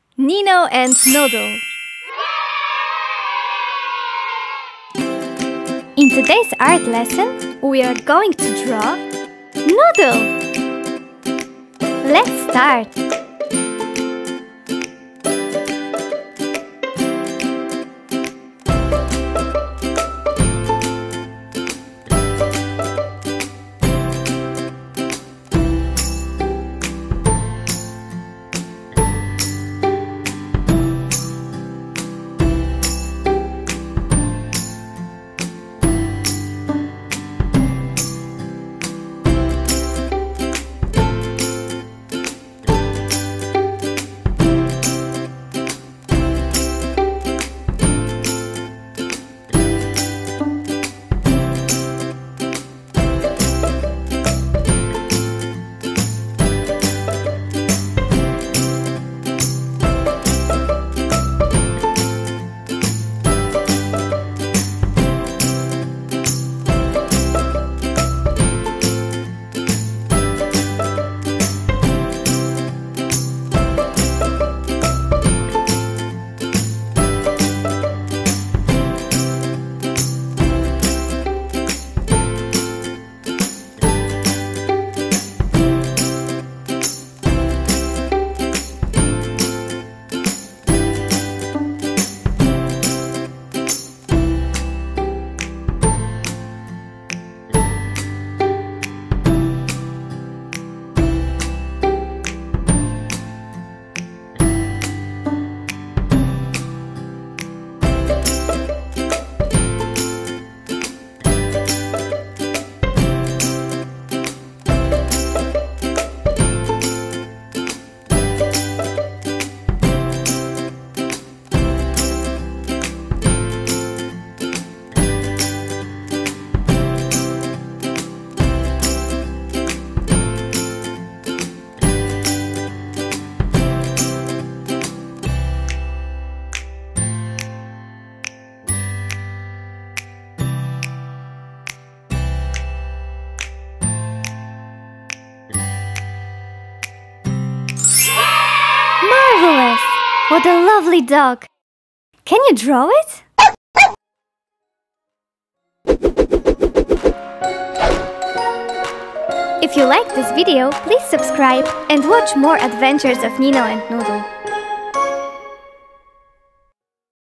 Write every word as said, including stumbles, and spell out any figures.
Nino and Noodle. In today's art lesson, we are going to draw Noodle. Let's start. Marvelous! What a lovely dog! Can you draw it? If you liked this video, please subscribe and watch more adventures of Nino and Noodle.